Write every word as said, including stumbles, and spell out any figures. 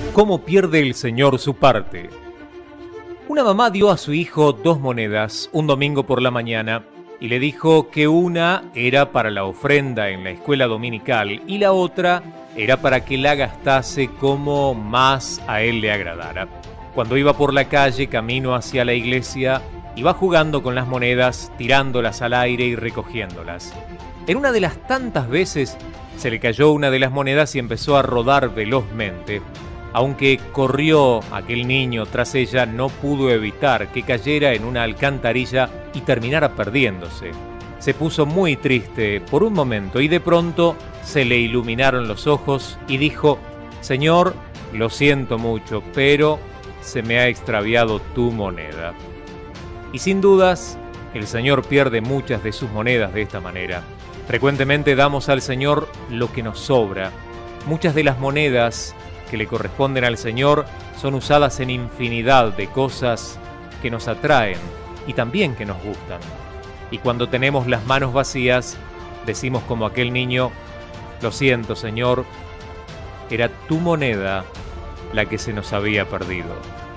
¿Cómo pierde el Señor su parte? Una mamá dio a su hijo dos monedas un domingo por la mañana y le dijo que una era para la ofrenda en la escuela dominical y la otra era para que la gastase como más a él le agradara. Cuando iba por la calle camino hacia la iglesia, iba jugando con las monedas, tirándolas al aire y recogiéndolas. En una de las tantas veces se le cayó una de las monedas y empezó a rodar velozmente. Aunque corrió aquel niño tras ella, no pudo evitar que cayera en una alcantarilla y terminara perdiéndose. Se puso muy triste por un momento y de pronto se le iluminaron los ojos y dijo: «Señor, lo siento mucho, pero se me ha extraviado tu moneda». Y sin dudas, el Señor pierde muchas de sus monedas de esta manera. Frecuentemente damos al Señor lo que nos sobra. Muchas de las monedas que le corresponden al Señor son usadas en infinidad de cosas que nos atraen y también que nos gustan. Y cuando tenemos las manos vacías, decimos como aquel niño: «Lo siento, Señor, era tu moneda la que se nos había perdido».